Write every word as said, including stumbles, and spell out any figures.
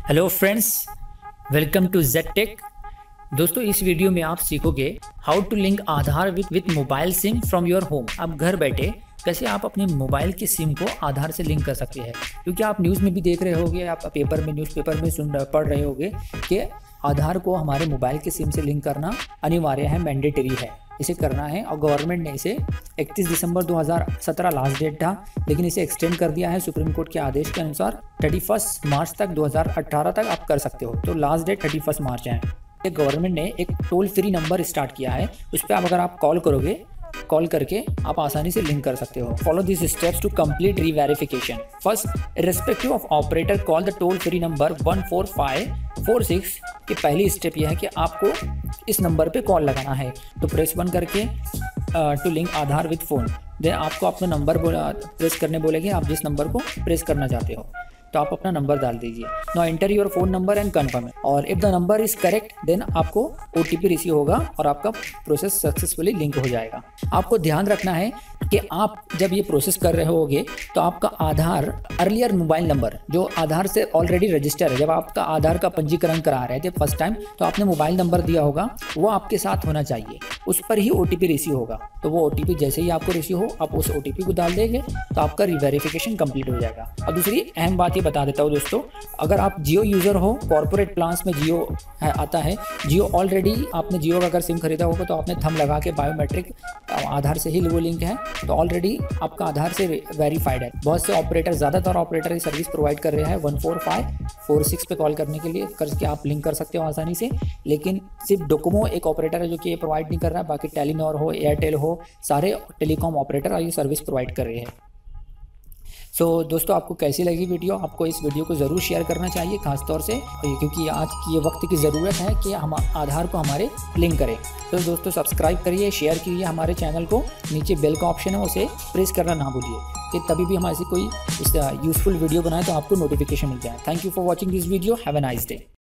Hello friends, welcome to Z tech. दोस्तों, इस वीडियो में आप सीखोगे how to link Aadhaar with with mobile SIM from your home. आप घर बैठे कैसे आप अपने मोबाइल के सिम को आधार से लिंक कर सकते हैं, क्योंकि आप न्यूज़ में भी देख रहे होंगे, आप पेपर में न्यूज़पेपर में सुन पढ़ रहे होंगे कि आधार को हमारे मोबाइल के सिम से लिंक करना अनिवार्य है, मैंडेटरी है, इसे करना है। और गवर्नमेंट ने इसे इकतीस दिसंबर दो हज़ार सत्रह लास्ट डेट था, लेकिन इसे एक्सटेंड कर दिया है सुप्रीम कोर्ट के आदेश के अनुसार। इकतीस मार्च तक दो हज़ार अठारह तक आप कर सकते हो, तो लास्ट डेट इकतीस मार्च है। गवर्नमेंट ने एक टोल फ्री नंबर स्टार्ट किया है, उस पर आप अगर आप कॉल करोगे, कॉल करके आप आसानी से लिंक कर सकते हो। Follow this steps to complete reverification. First, irrespective of operator call the toll free number one four five four six. की पहली स्टेप यह है कि आपको इस नंबर पे कॉल लगाना है, तो प्रेस वन करके to link Aadhaar with phone. Then आपको अपना नंबर प्रेस करने बोलेंगे, आप जिस नंबर को प्रेस करना चाहते हो, तो आप अपना नंबर डाल दीजिए। Now enter your phone number and confirm. और if the number is correct then आपको ओटीपी रिसीव होगा और आपका प्रोसेस सक्सेसफुली लिंक हो जाएगा। आपको ध्यान रखना है कि आप जब ये प्रोसेस कर रहे होगे तो आपका आधार अर्लियर मोबाइल नंबर जो आधार से ऑलरेडी रजिस्टर है, जब आपका आधार का पंजीकरण करा रहे थे फर्स्ट टाइम, तो आपने मोबाइल नंबर दिया होगा, वो आपके साथ होना चाहिए, उस पर ही ओटीपी रिसीव होगा। तो वो ओटीपी जैसे ही आपको रिसीव हो, आप उस ओटीपी को डाल देंगे तो आपका रिवेरिफिकेशन कंप्लीट हो जाएगा। और दूसरी अहम बात ये बता देता हूँ दोस्तों, अगर आप जियो यूज़र हो, कॉर्पोरेट प्लान्स में जियो है, आता है जियो, ऑलरेडी आपने जियो का अगर सिम खरीदा होगा तो आपने थंब लगा के बायोमेट्रिक आधार से ही वो लिंक है, तो ऑलरेडी आपका आधार से वेरीफाइड है। बहुत से ऑपरेटर, ज़्यादातर ऑपरेटर ये सर्विस प्रोवाइड कर रहे हैं one four five four six पे कॉल करने के लिए, करके आप लिंक कर सकते हो आसानी से। लेकिन सिर्फ डोकोमो एक ऑपरेटर है जो कि ये प्रोवाइड नहीं कर रहा है, बाकी टेलीनॉर हो, एयरटेल हो, सारे टेलीकॉम ऑपरेटर ये सर्विस प्रोवाइड कर रहे हैं। सो so, दोस्तों, आपको कैसी लगी वीडियो? आपको इस वीडियो को ज़रूर शेयर करना चाहिए, खासतौर से क्योंकि आज की ये वक्त की ज़रूरत है कि हम आधार को हमारे लिंक करें। तो दोस्तों, सब्सक्राइब करिए, शेयर कीजिए हमारे चैनल को, नीचे बेल का ऑप्शन है उसे प्रेस करना ना भूलिए, कि तभी भी हम ऐसी कोई यूज़फुल वीडियो बनाए तो आपको नोटिफिकेशन मिल जाए। Thank you for watching this video. Have a nice day.